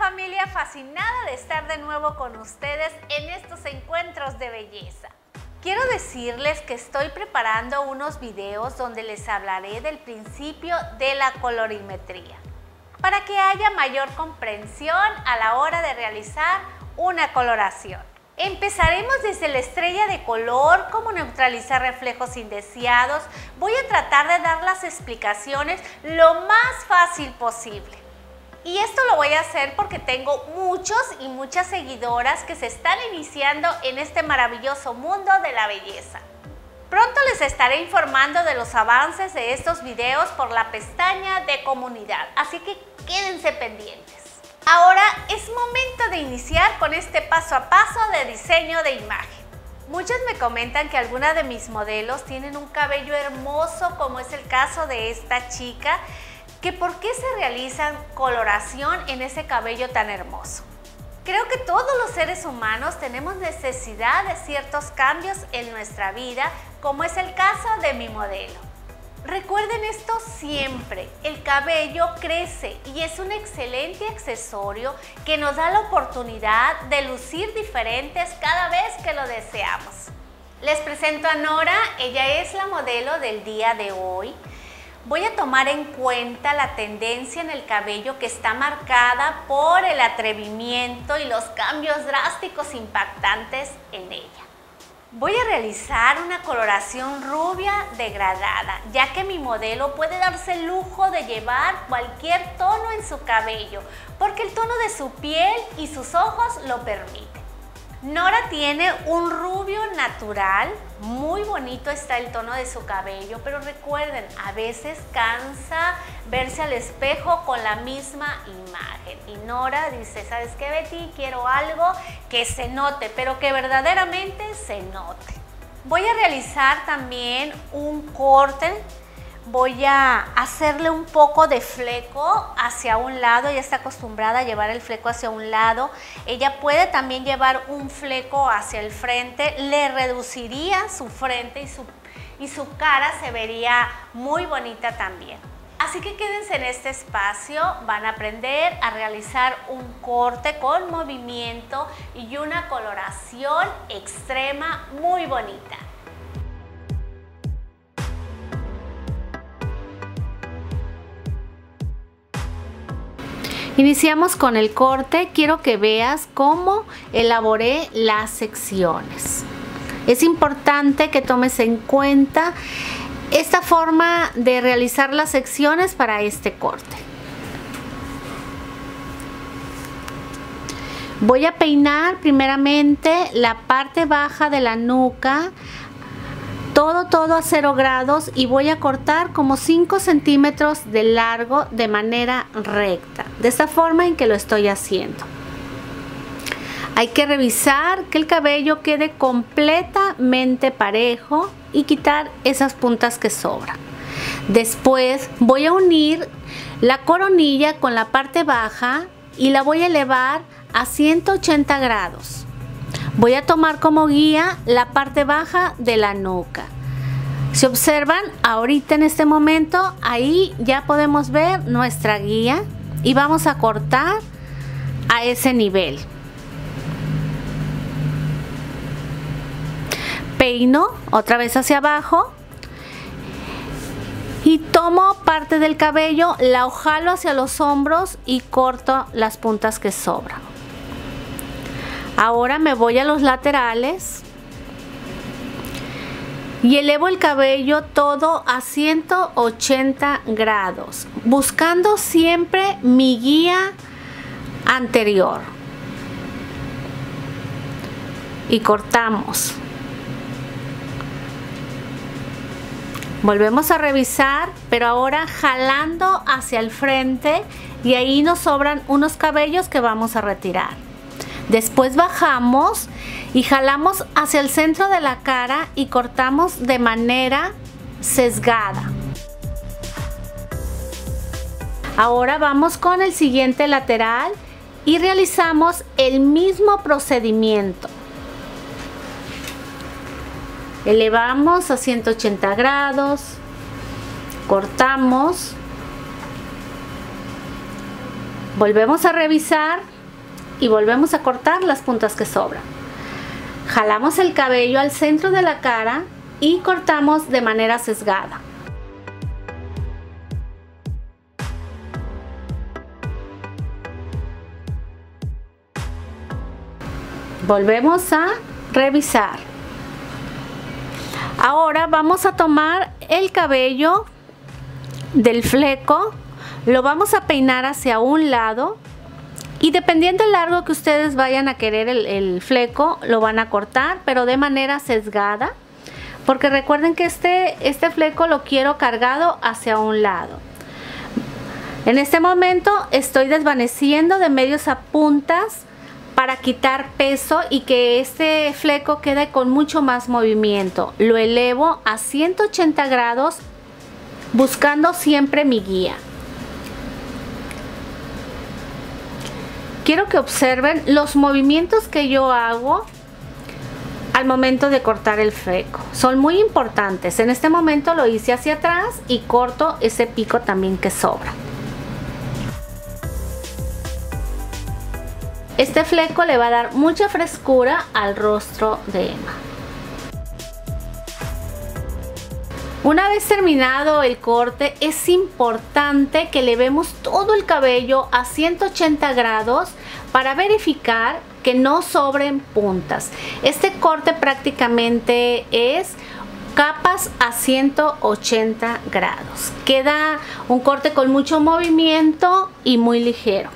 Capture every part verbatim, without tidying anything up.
familia, fascinada de estar de nuevo con ustedes en estos encuentros de belleza. Quiero decirles que estoy preparando unos videos donde les hablaré del principio de la colorimetría, para que haya mayor comprensión a la hora de realizar una coloración. Empezaremos desde la estrella de color, cómo neutralizar reflejos indeseados. Voy a tratar de dar las explicaciones lo más fácil posible. Y esto lo voy a hacer porque tengo muchos y muchas seguidoras que se están iniciando en este maravilloso mundo de la belleza. Pronto les estaré informando de los avances de estos videos por la pestaña de comunidad, así que quédense pendientes. Ahora es momento de iniciar con este paso a paso de diseño de imagen. Muchas me comentan que algunas de mis modelos tienen un cabello hermoso, como es el caso de esta chica, que por qué se realizan coloración en ese cabello tan hermoso. Creo que todos los seres humanos tenemos necesidad de ciertos cambios en nuestra vida, como es el caso de mi modelo. Recuerden esto siempre, el cabello crece y es un excelente accesorio que nos da la oportunidad de lucir diferentes cada vez que lo deseamos. Les presento a Nora, ella es la modelo del día de hoy. Voy a tomar en cuenta la tendencia en el cabello que está marcada por el atrevimiento y los cambios drásticos impactantes en ella. Voy a realizar una coloración rubia degradada, ya que mi modelo puede darse el lujo de llevar cualquier tono en su cabello, porque el tono de su piel y sus ojos lo permiten. Nora tiene un rubio natural, muy bonito está el tono de su cabello, pero recuerden, a veces cansa verse al espejo con la misma imagen. Y Nora dice, ¿sabes qué, Betty? Quiero algo que se note, pero que verdaderamente se note. Voy a realizar también un corte. Voy a hacerle un poco de fleco hacia un lado, ella está acostumbrada a llevar el fleco hacia un lado. Ella puede también llevar un fleco hacia el frente, le reduciría su frente y su, y su cara se vería muy bonita también. Así que quédense en este espacio, van a aprender a realizar un corte con movimiento y una coloración extrema muy bonita. Iniciamos con el corte. Quiero que veas cómo elaboré las secciones. Es importante que tomes en cuenta esta forma de realizar las secciones para este corte. Voy a peinar primeramente la parte baja de la nuca, todo todo a cero grados, y voy a cortar como cinco centímetros de largo de manera recta, de esta forma en que lo estoy haciendo. Hay que revisar que el cabello quede completamente parejo y quitar esas puntas que sobran. Después voy a unir la coronilla con la parte baja y la voy a elevar a ciento ochenta grados. Voy a tomar como guía la parte baja de la nuca. Si observan, ahorita en este momento, ahí ya podemos ver nuestra guía y vamos a cortar a ese nivel. Peino otra vez hacia abajo y tomo parte del cabello, la jalo hacia los hombros y corto las puntas que sobran. Ahora me voy a los laterales y elevo el cabello todo a ciento ochenta grados, buscando siempre mi guía anterior. Y cortamos. Volvemos a revisar, pero ahora jalando hacia el frente, y ahí nos sobran unos cabellos que vamos a retirar. Después bajamos y jalamos hacia el centro de la cara y cortamos de manera sesgada. Ahora vamos con el siguiente lateral y realizamos el mismo procedimiento. Elevamos a ciento ochenta grados, cortamos, volvemos a revisar y volvemos a cortar las puntas que sobran. Jalamos el cabello al centro de la cara y cortamos de manera sesgada. Volvemos a revisar. Ahora vamos a tomar el cabello del fleco, lo vamos a peinar hacia un lado y dependiendo del largo que ustedes vayan a querer el, el fleco, lo van a cortar, pero de manera sesgada, porque recuerden que este, este fleco lo quiero cargado hacia un lado. En este momento estoy desvaneciendo de medios a puntas para quitar peso y que este fleco quede con mucho más movimiento. Lo elevo a ciento ochenta grados buscando siempre mi guía. Quiero que observen los movimientos que yo hago al momento de cortar el fleco. Son muy importantes. En este momento lo hice hacia atrás y corto ese pico también que sobra. Este fleco le va a dar mucha frescura al rostro de Emma. Una vez terminado el corte, es importante que levemos todo el cabello a ciento ochenta grados para verificar que no sobren puntas. Este corte prácticamente es capas a ciento ochenta grados. Queda un corte con mucho movimiento y muy ligero.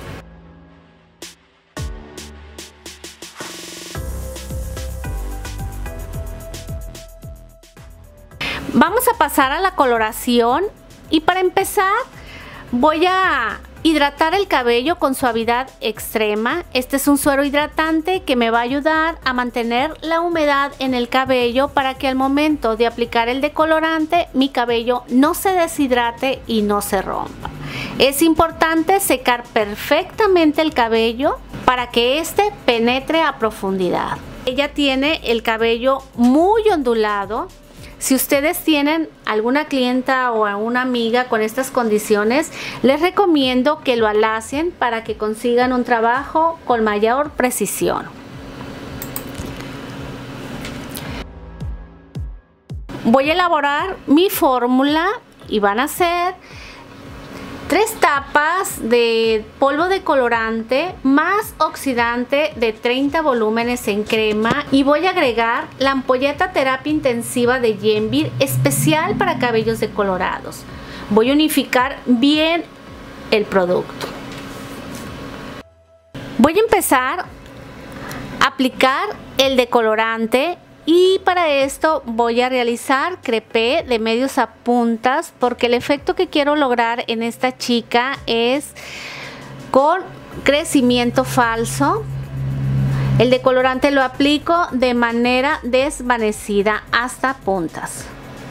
Vamos a pasar a la coloración y para empezar voy a hidratar el cabello con suavidad extrema. Este es un suero hidratante que me va a ayudar a mantener la humedad en el cabello para que al momento de aplicar el decolorante mi cabello no se deshidrate y no se rompa. Es importante secar perfectamente el cabello para que este penetre a profundidad. Ella tiene el cabello muy ondulado. Si ustedes tienen alguna clienta o alguna amiga con estas condiciones, les recomiendo que lo alacen para que consigan un trabajo con mayor precisión. Voy a elaborar mi fórmula y van a ser tres tapas de polvo de colorante más oxidante de treinta volúmenes en crema y voy a agregar la ampolleta terapia intensiva de Yenvir especial para cabellos decolorados. Voy a unificar bien el producto. Voy a empezar a aplicar el decolorante. Y para esto voy a realizar crepé de medios a puntas porque el efecto que quiero lograr en esta chica es con crecimiento falso. El decolorante lo aplico de manera desvanecida hasta puntas.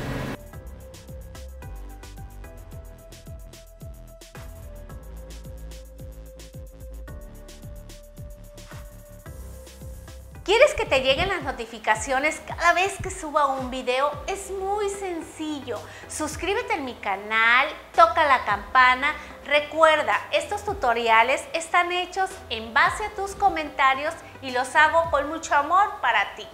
¿Quieres que te lleguen las notificaciones cada vez que suba un video? Es muy sencillo. Suscríbete a mi canal, toca la campana. Recuerda, estos tutoriales están hechos en base a tus comentarios y los hago con mucho amor para ti.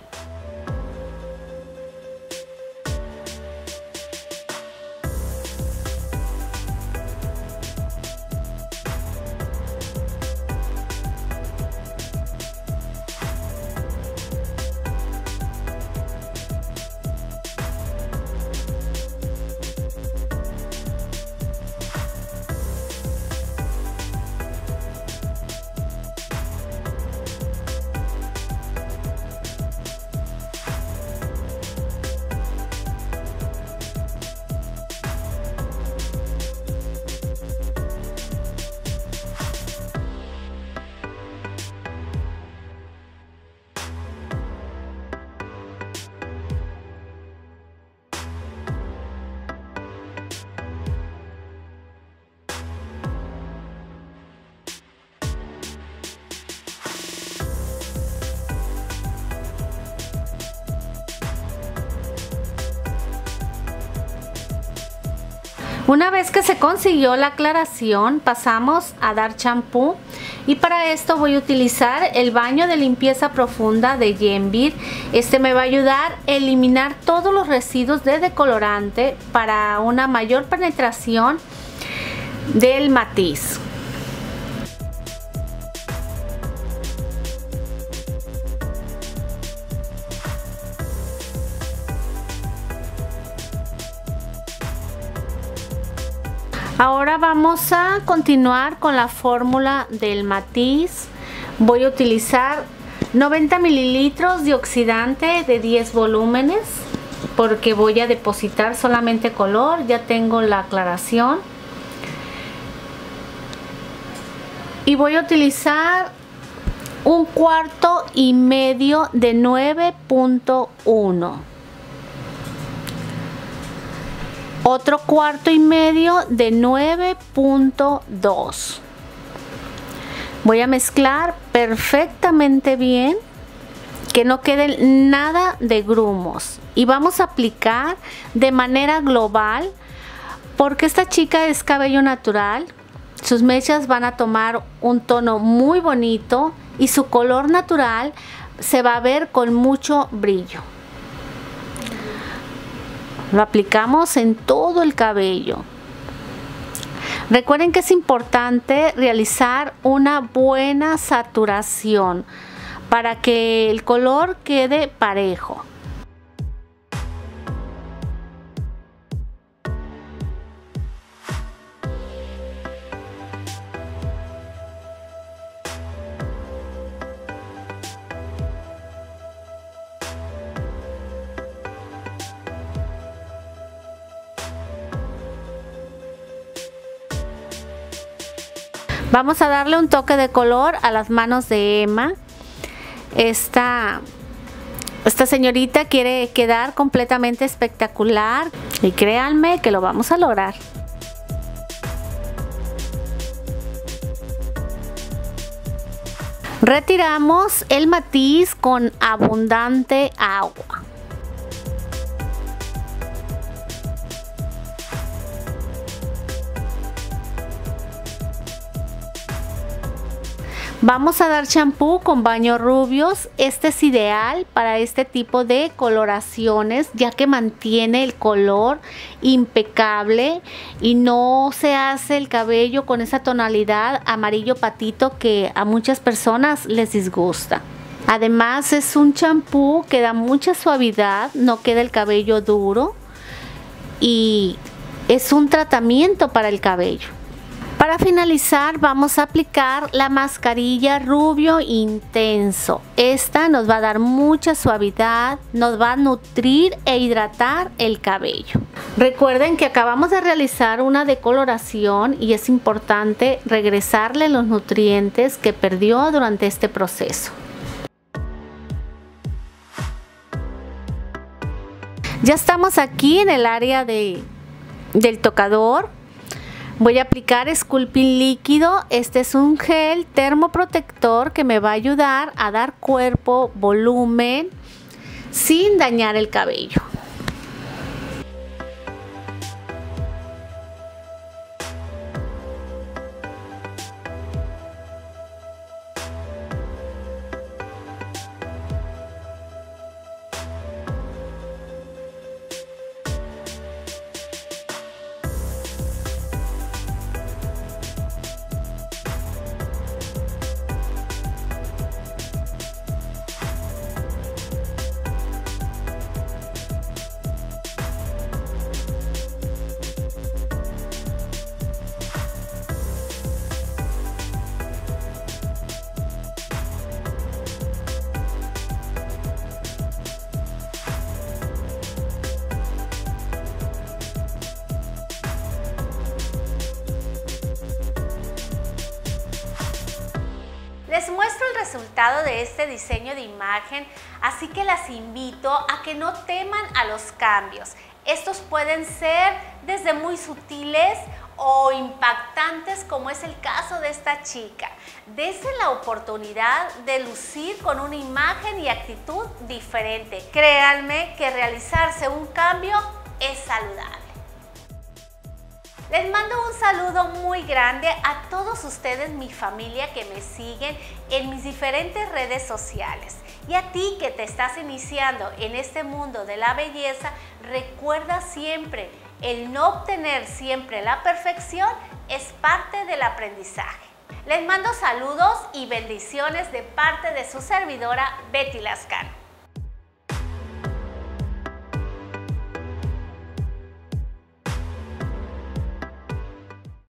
Una vez que se consiguió la aclaración, pasamos a dar champú Y para esto voy a utilizar el baño de limpieza profunda de Yenbir. Este me va a ayudar a eliminar todos los residuos de decolorante para una mayor penetración del matiz. Ahora vamos a continuar con la fórmula del matiz. Voy a utilizar noventa mililitros de oxidante de diez volúmenes porque voy a depositar solamente color. Ya tengo la aclaración. Y voy a utilizar un cuarto y medio de nueve punto uno. Otro cuarto y medio de nueve punto dos. Voy a mezclar perfectamente bien, que no quede nada de grumos. Y vamos a aplicar de manera global, porque esta chica es cabello natural. Sus mechas van a tomar un tono muy bonito y su color natural se va a ver con mucho brillo. Lo aplicamos en todo el cabello. Recuerden que es importante realizar una buena saturación para que el color quede parejo. Vamos a darle un toque de color a las manos de Emma. Esta, esta señorita quiere quedar completamente espectacular y créanme que lo vamos a lograr. Retiramos el matiz con abundante agua. Vamos a dar champú con baños rubios. Este es ideal para este tipo de coloraciones, ya que mantiene el color impecable y no se hace el cabello con esa tonalidad amarillo patito que a muchas personas les disgusta. Además es un champú que da mucha suavidad, no queda el cabello duro y es un tratamiento para el cabello. Para finalizar vamos a aplicar la mascarilla rubio intenso. Esta nos va a dar mucha suavidad, nos va a nutrir e hidratar el cabello. Recuerden que acabamos de realizar una decoloración y es importante regresarle los nutrientes que perdió durante este proceso. Ya estamos aquí en el área de, del tocador. Voy a aplicar Sculpting líquido. Este es un gel termoprotector que me va a ayudar a dar cuerpo, volumen, sin dañar el cabello. Les muestro el resultado de este diseño de imagen, así que las invito a que no teman a los cambios. Estos pueden ser desde muy sutiles o impactantes, como es el caso de esta chica. Dense la oportunidad de lucir con una imagen y actitud diferente. Créanme que realizarse un cambio es saludable. Les mando un saludo muy grande a todos ustedes, mi familia que me siguen en mis diferentes redes sociales. Y a ti que te estás iniciando en este mundo de la belleza, recuerda siempre, el no obtener siempre la perfección es parte del aprendizaje. Les mando saludos y bendiciones de parte de su servidora Betty Lascano.